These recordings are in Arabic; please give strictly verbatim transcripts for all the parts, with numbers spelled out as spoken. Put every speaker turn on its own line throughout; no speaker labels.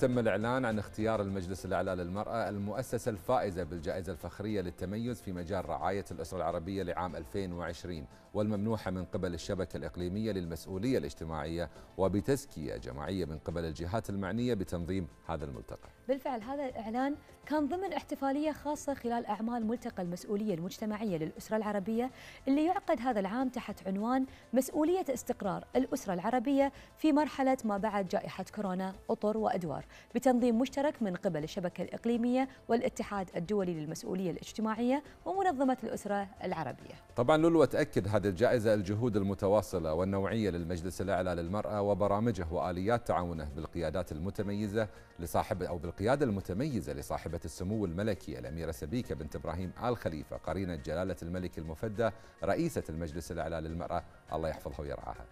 تم الإعلان عن اختيار المجلس الأعلى للمرأة المؤسسة الفائزة بالجائزة الفخرية للتميز في مجال رعاية الأسرة العربية لعام ألفين وعشرين، والممنوحة من قبل الشبكة الإقليمية للمسؤولية الاجتماعية وبتزكية جماعية من قبل الجهات المعنية بتنظيم هذا الملتقى.
بالفعل هذا الإعلان كان ضمن احتفالية خاصة خلال أعمال ملتقى المسؤولية المجتمعية للأسرة العربية اللي يعقد هذا العام تحت عنوان مسؤولية استقرار الأسرة العربية في مرحلة ما بعد جائحة كورونا أطر وأدوار، بتنظيم مشترك من قبل الشبكة الإقليمية والاتحاد الدولي للمسؤولية الاجتماعية ومنظمة الأسرة العربية.
طبعا لولو تأكد هذه الجائزة الجهود المتواصلة والنوعية للمجلس الأعلى للمرأة وبرامجه وآليات تعاونه بالقيادات المتميزة لصاحب أو بالقيادة المتميزة لصاحبة السمو الملكي الأميرة سبيكة بنت إبراهيم آل خليفة قرينة جلالة الملك المفدى رئيسة المجلس الأعلى للمرأة، الله يحفظها ويرعاها.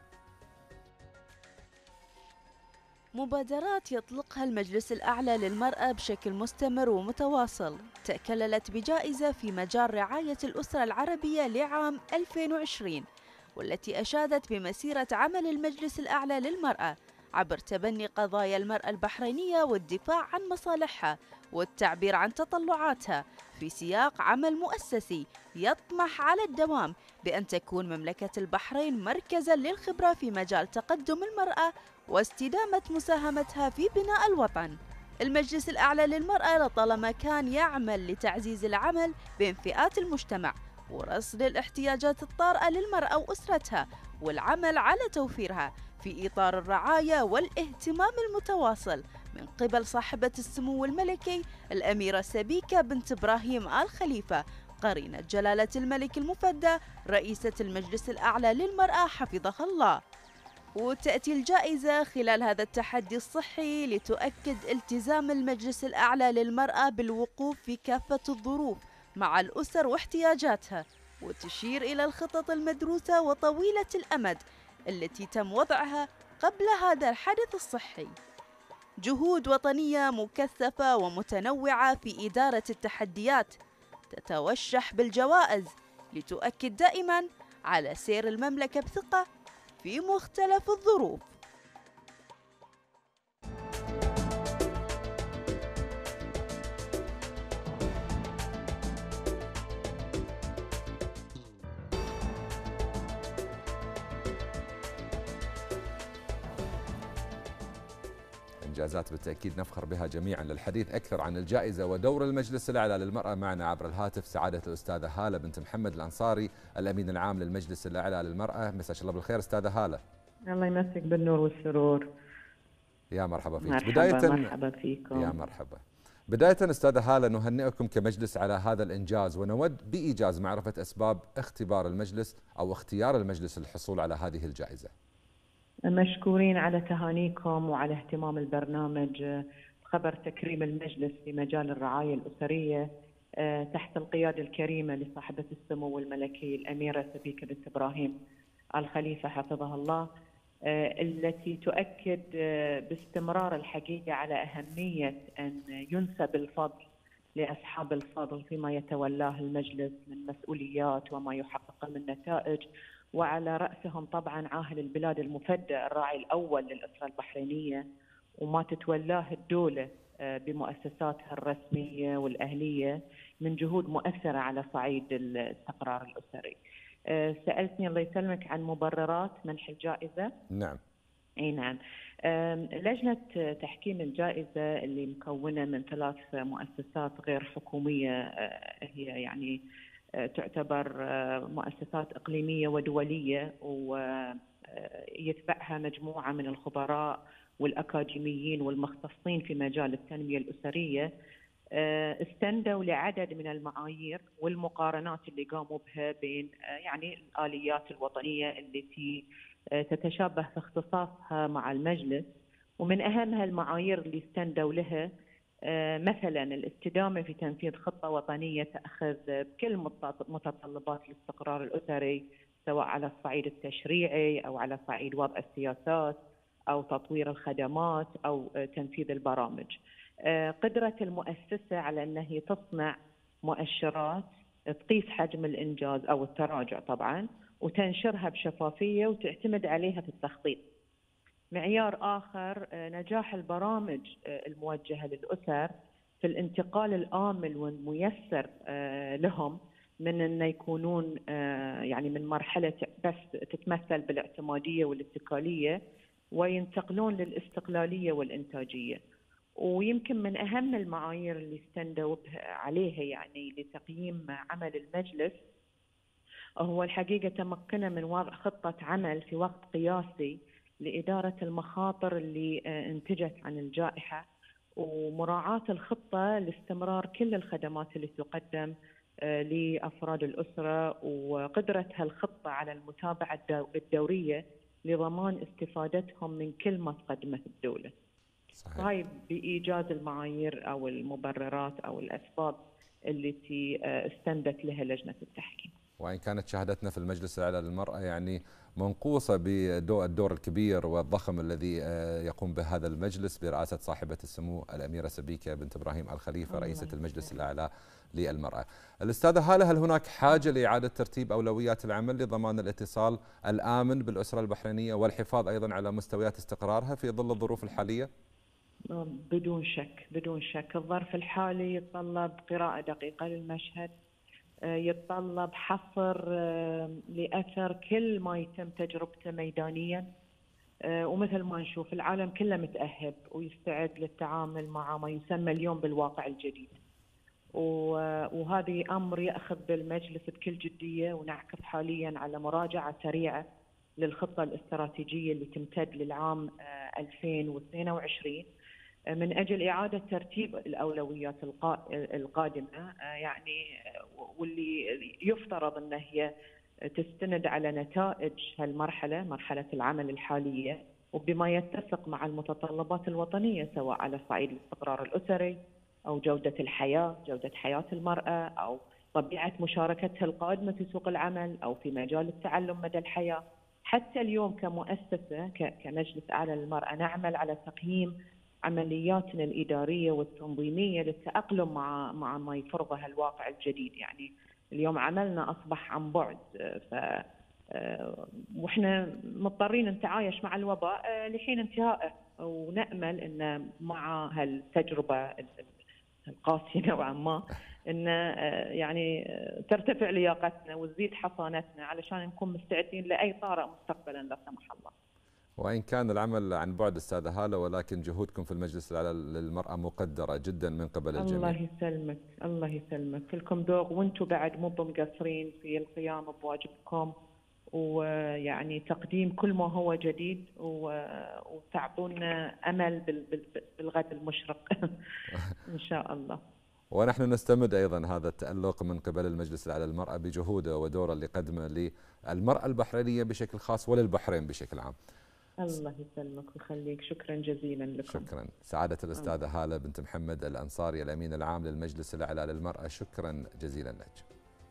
مبادرات يطلقها المجلس الأعلى للمرأة بشكل مستمر ومتواصل تأكللت بجائزة في مجال رعاية الأسرة العربية لعام ألفين وعشرين، والتي أشادت بمسيرة عمل المجلس الأعلى للمرأة عبر تبني قضايا المرأة البحرينية والدفاع عن مصالحها والتعبير عن تطلعاتها في سياق عمل مؤسسي يطمح على الدوام بأن تكون مملكة البحرين مركزاً للخبرة في مجال تقدم المرأة واستدامة مساهمتها في بناء الوطن. المجلس الأعلى للمرأة لطالما كان يعمل لتعزيز العمل بين فئات المجتمع ورصد الاحتياجات الطارئة للمرأة وأسرتها والعمل على توفيرها في إطار الرعاية والاهتمام المتواصل من قبل صاحبة السمو الملكي الأميرة سبيكة بنت إبراهيم آل خليفة قرينة جلالة الملك المفدى رئيسة المجلس الأعلى للمرأة حفظها الله. وتأتي الجائزة خلال هذا التحدي الصحي لتؤكد التزام المجلس الأعلى للمرأة بالوقوف في كافة الظروف مع الأسر واحتياجاتها، وتشير إلى الخطط المدروسة وطويلة الأمد التي تم وضعها قبل هذا الحدث الصحي. جهود وطنية مكثفة ومتنوعة في إدارة التحديات تتوشح بالجوائز لتؤكد دائما على سير المملكة بثقة في مختلف الظروف.
إنجازات بالتأكيد نفخر بها جميعا. للحديث أكثر عن الجائزة ودور المجلس الأعلى للمرأة معنا عبر الهاتف سعادة الأستاذة هالة بنت محمد الأنصاري الأمين العام للمجلس الأعلى للمرأة. مساك الله بالخير أستاذة هالة.
الله يمسك بالنور والسرور.
يا مرحبا فيك.
مرحبا
بداية
مرحبا فيكم.
يا مرحبا. بداية أستاذة هالة نهنئكم كمجلس على هذا الإنجاز، ونود بإيجاز معرفة أسباب اختبار المجلس أو اختيار المجلس للحصول على هذه الجائزة.
مشكورين على تهانيكم وعلى اهتمام البرنامج بخبر تكريم المجلس في مجال الرعاية الأسرية تحت القيادة الكريمة لصاحبة السمو الملكي الأميرة سبيكة بنت إبراهيم آل خليفة حفظها الله، التي تؤكد باستمرار الحقيقة على أهمية أن ينسب الفضل لأصحاب الفضل فيما يتولاه المجلس من مسؤوليات وما يحقق من نتائج، وعلى رأسهم طبعا عاهل البلاد المفدى الراعي الأول للأسرة البحرينية وما تتولاه الدولة بمؤسساتها الرسمية والأهلية من جهود مؤثرة على صعيد الاستقرار الأسري. سألتني الله يسلمك عن مبررات منح الجائزة.
نعم.
اي نعم. لجنة تحكيم الجائزة اللي مكونة من ثلاث مؤسسات غير حكومية، هي يعني تعتبر مؤسسات إقليمية ودولية، ويتبعها مجموعة من الخبراء والأكاديميين والمختصين في مجال التنمية الأسرية، استندوا لعدد من المعايير والمقارنات اللي قاموا بها بين يعني الآليات الوطنية التي تتشابه في اختصاصها مع المجلس. ومن أهمها المعايير اللي استندوا لها مثلا الاستدامة في تنفيذ خطة وطنية تأخذ بكل متطلبات الاستقرار الأسري، سواء على الصعيد التشريعي أو على صعيد وضع السياسات أو تطوير الخدمات أو تنفيذ البرامج. قدرة المؤسسة على أن هي تصنع مؤشرات تقيس حجم الإنجاز أو التراجع طبعا، وتنشرها بشفافية وتعتمد عليها في التخطيط. معيار آخر نجاح البرامج الموجهة للأسر في الانتقال الآمن والميسر لهم من أن يكونون يعني من مرحلة بس تتمثل بالاعتمادية والاتكالية وينتقلون للاستقلالية والإنتاجية. ويمكن من أهم المعايير اللي استندوا عليها يعني لتقييم عمل المجلس هو الحقيقة تمكنه من وضع خطة عمل في وقت قياسي لإدارة المخاطر اللي انتجت عن الجائحة، ومراعاة الخطة لاستمرار كل الخدمات اللي تقدم لأفراد الأسرة، وقدرة هالخطة على المتابعة الدورية لضمان استفادتهم من كل ما تقدمت الدولة. صحيح. هاي بإيجاز المعايير أو المبررات أو الأسباب التي استندت لها لجنة التحكيم.
وإن كانت شهادتنا في المجلس الأعلى للمرأة يعني منقوصة بالدور الكبير والضخم الذي يقوم به هذا المجلس برئاسة صاحبة السمو الأميرة سبيكة بنت إبراهيم آل خليفة رئيسة المجلس الأعلى للمرأة. الأستاذة هالة، هل هناك حاجة لإعادة ترتيب أولويات العمل لضمان الاتصال الآمن بالأسرة البحرينية والحفاظ أيضا على مستويات استقرارها في ظل الظروف الحالية؟
بدون شك بدون شك الظرف الحالي يتطلب قراءة دقيقة للمشهد، يتطلب حصر لأثر كل ما يتم تجربته ميدانيا، ومثل ما نشوف العالم كله متأهب ويستعد للتعامل مع ما يسمى اليوم بالواقع الجديد، وهذا أمر يأخذ بالمجلس بكل جدية، ونعكف حاليا على مراجعة سريعة للخطة الاستراتيجية اللي تمتد للعام ألفين واثنين وعشرين من أجل إعادة ترتيب الأولويات القادمة، يعني واللي يفترض أن هي تستند على نتائج هالمرحلة، مرحلة العمل الحالية، وبما يتفق مع المتطلبات الوطنية سواء على صعيد الاستقرار الأسري أو جودة الحياة، جودة حياة المرأة، أو طبيعة مشاركتها القادمة في سوق العمل، أو في مجال التعلم مدى الحياة. حتى اليوم كمؤسسة كمجلس أعلى للمرأة نعمل على تقييم عملياتنا الإدارية والتنظيمية للتأقلم مع مع ما يفرضها الواقع الجديد. يعني اليوم عملنا أصبح عن بعد، ف واحنا مضطرين نتعايش مع الوباء لحين انتهائه، ونأمل أن مع هالتجربة القاسية نوعا ما أن يعني ترتفع لياقتنا وتزيد حصانتنا علشان نكون مستعدين لأي طارئ مستقبلا لا سمح الله.
وإن كان العمل عن بعد أستاذة هالة، ولكن جهودكم في المجلس الأعلى للمرأة مقدرة جدا من قبل الجميع.
الله يسلمك الله يسلمك، كلكم ذوق، وانتم بعد مو مقصرين في القيام بواجبكم، ويعني تقديم كل ما هو جديد، وتعطونا أمل بالغد المشرق إن شاء الله.
ونحن نستمد أيضا هذا التألق من قبل المجلس الأعلى للمرأة بجهوده ودوره اللي قدمه للمرأة البحرينية بشكل خاص وللبحرين بشكل عام.
الله يسلمك ويخليك، شكرا جزيلا لكم.
شكرا. سعادة الأستاذة هالة بنت محمد الأنصاري الأمين العام للمجلس الأعلى للمرأة، شكرا جزيلا لك.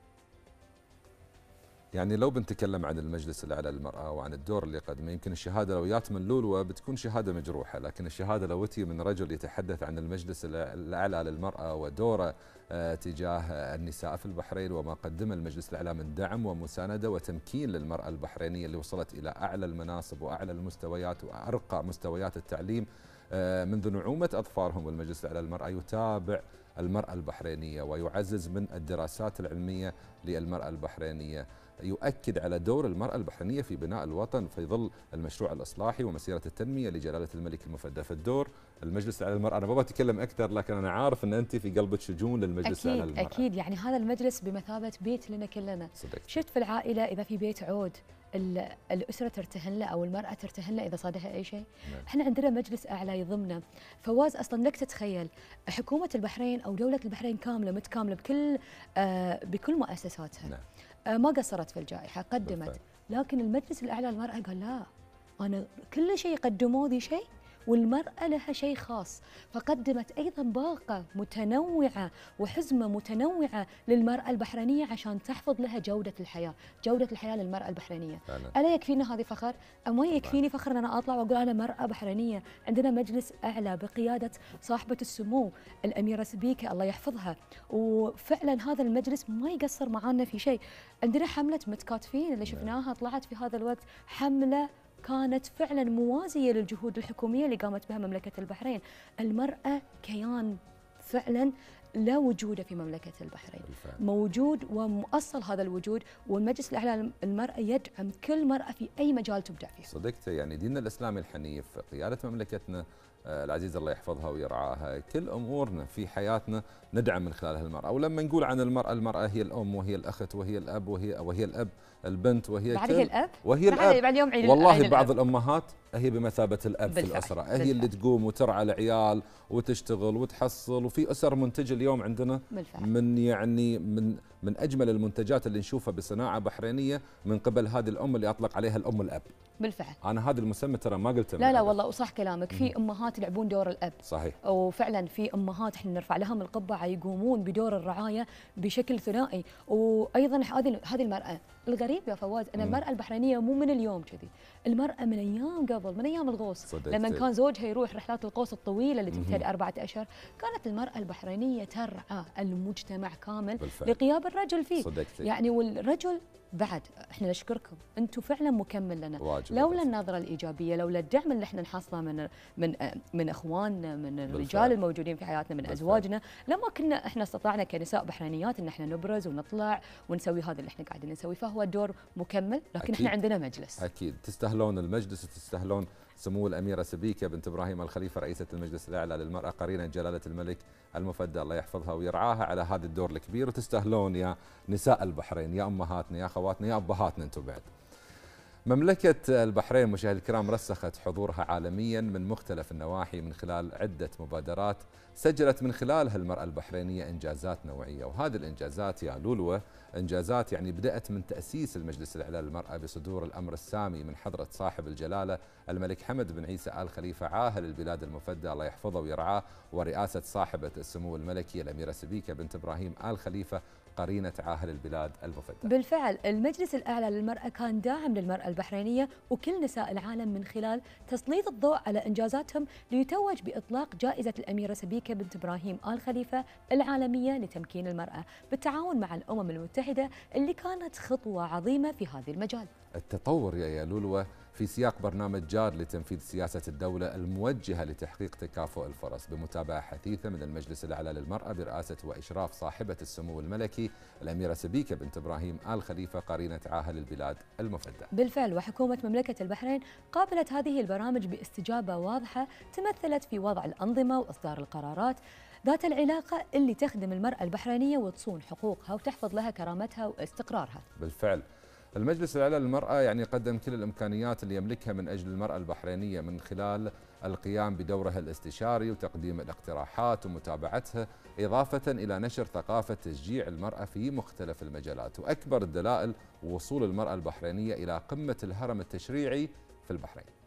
يعني لو بنتكلم عن المجلس الأعلى للمرأة وعن الدور اللي قدمه، يمكن الشهادة لو جات من لولوة بتكون شهادة مجروحة، لكن الشهادة لو تي من رجل يتحدث عن المجلس الأعلى للمرأة ودوره تجاه النساء في البحرين وما قدمه المجلس الأعلى من دعم ومساندة وتمكين للمرأة البحرينية اللي وصلت إلى أعلى المناصب وأعلى المستويات وأرقى مستويات التعليم منذ نعومة أظفارهم، والمجلس الأعلى للمرأة يتابع المرأة البحرينية ويعزز من الدراسات العلمية للمرأة البحرينية، يؤكد على دور المرأة البحرينية في بناء الوطن في ظل المشروع الإصلاحي ومسيرة التنمية لجلالة الملك المفدى. في الدور المجلس الأعلى للمرأة، أنا ما بتكلم أكثر لكن أنا عارف أن أنت في قلبك شجون للمجلس الأعلى للمرأة.
أكيد أكيد، يعني هذا المجلس بمثابة بيت لنا كلنا.
صدقت.
شفت في العائلة إذا في بيت عود الأسرة ترتهن له أو المرأة ترتهن له إذا صادها أي شيء. نعم. احنا عندنا مجلس أعلى يضمنا. فواز أصلا لك تتخيل حكومة البحرين أو دولة البحرين كاملة متكاملة بكل آه بكل مؤسساتها. نعم. آه ما قصرت في الجائحة، قدمت بالفعل. لكن المجلس الأعلى للمرأة قال لا، أنا كل شيء قدموه ذي شيء والمرأة لها شيء خاص، فقدمت أيضا باقة متنوعة وحزمة متنوعة للمرأة البحرينية عشان تحفظ لها جودة الحياة، جودة الحياة للمرأة البحرينية. فعلا. ألا يكفينا هذه فخر؟ أم ما يكفيني فخر أن أنا أطلع وأقول أنا مرأة بحرينية؟ عندنا مجلس أعلى بقيادة صاحبة السمو الأميرة سبيكة الله يحفظها، وفعلا هذا المجلس ما يقصر معانا في شيء. عندنا حملة متكاتفين اللي شفناها طلعت في هذا الوقت، حملة كانت فعلا موازية للجهود الحكومية اللي قامت بها مملكة البحرين. المرأة كيان فعلا لا وجود في مملكة البحرين، بالفعل. موجود ومؤصل هذا الوجود، والمجلس الأعلى للمرأة يدعم كل مرأة في أي مجال تبدع فيه.
صدقت، يعني ديننا الإسلامي الحنيف، قيادة مملكتنا العزيز الله يحفظها ويرعاها، كل أمورنا في حياتنا ندعم من خلالها المرأة. ولما نقول عن المرأة، المرأة هي الأم وهي الأخت وهي الأب وهي وهي الأب البنت وهي
بعد هي الأب
وهي الأب
بعد يوم عيد
والله
الأب.
بعض الأمهات هي بمثابة الأب
بالفعل.
في الأسرة،
بالفعل.
هي اللي تقوم وترعى العيال وتشتغل وتحصل. وفي أسر منتجة اليوم عندنا
بالفعل.
من يعني من من أجمل المنتجات اللي نشوفها بصناعة بحرينية من قبل هذه الأم اللي أطلق عليها الأم الأب.
بالفعل.
أنا هذا المسمى ترى ما قلته.
لا لا والله وصح كلامك، في أمهات يلعبون دور الأب.
صحيح.
وفعلا في أمهات احنا نرفع لهم القبعة يقومون بدور الرعاية بشكل ثنائي. وأيضا هذه هذه المرأة الغريب يا فواز أن المرأة البحرينية مو من اليوم كذي، المرأة من أيام قبل، من أيام الغوص، لما كان زوجها يروح رحلات الغوص الطويلة اللي تمتد أربعة أشهر، كانت المرأة البحرينية ترعى المجتمع كامل بالفعل. لغياب الرجل فيه.
صدقتي.
يعني والرجل بعد احنا نشكركم، انتم فعلا مكمل لنا، لولا النظره الايجابيه، لولا الدعم اللي احنا نحصله من من من اخواننا، من الرجال الموجودين في حياتنا، من بالفعل. ازواجنا، لما كنا احنا استطعنا كنساء بحرينيات ان احنا نبرز ونطلع ونسوي هذا اللي احنا قاعدين نسويه. فهو الدور مكمل، لكن أكيد. احنا عندنا مجلس.
اكيد تستاهلون المجلس وتستاهلون سمو الأميرة سبيكة بنت إبراهيم آل خليفة رئيسة المجلس الأعلى للمرأة قرينة جلالة الملك المفدى الله يحفظها ويرعاها على هذا الدور الكبير. وتستاهلون يا نساء البحرين، يا أمهاتنا، يا أخواتنا، يا أبهاتنا أنتم بعد. مملكة البحرين مشاهدي الكرام رسخت حضورها عالميا من مختلف النواحي من خلال عدة مبادرات سجلت من خلالها المرأة البحرينية إنجازات نوعية. وهذه الإنجازات يا لولوة إنجازات يعني بدأت من تأسيس المجلس الأعلى للمرأة بصدور الأمر السامي من حضرة صاحب الجلالة الملك حمد بن عيسى آل خليفة عاهل البلاد المفدى الله يحفظه ويرعاه، ورئاسة صاحبة السمو الملكي الأميرة سبيكة بنت إبراهيم آل خليفة قرينة عاهل البلاد المفدى.
بالفعل المجلس الأعلى للمرأة كان داعم للمرأة البحرينية وكل نساء العالم من خلال تسليط الضوء على إنجازاتهم، ليتوج بإطلاق جائزة الأميرة سبيكة بنت إبراهيم آل خليفة العالمية لتمكين المرأة بالتعاون مع الأمم المتحدة، اللي كانت خطوة عظيمة في هذا المجال.
التطور يا يالولوة في سياق برنامج جاد لتنفيذ سياسة الدولة الموجهة لتحقيق تكافؤ الفرص بمتابعة حثيثة من المجلس الأعلى للمرأة برئاسة وإشراف صاحبة السمو الملكي الأميرة سبيكة بنت إبراهيم آل خليفة قرينة عاهل البلاد المفدى.
بالفعل، وحكومة مملكة البحرين قابلت هذه البرامج باستجابة واضحة تمثلت في وضع الأنظمة وإصدار القرارات ذات العلاقة اللي تخدم المرأة البحرينية وتصون حقوقها وتحفظ لها كرامتها واستقرارها.
بالفعل المجلس الأعلى للمرأة يعني قدم كل الإمكانيات اللي يملكها من أجل المرأة البحرينية من خلال القيام بدورها الاستشاري وتقديم الاقتراحات ومتابعتها، إضافة إلى نشر ثقافة تشجيع المرأة في مختلف المجالات. وأكبر الدلائل وصول المرأة البحرينية إلى قمة الهرم التشريعي في البحرين.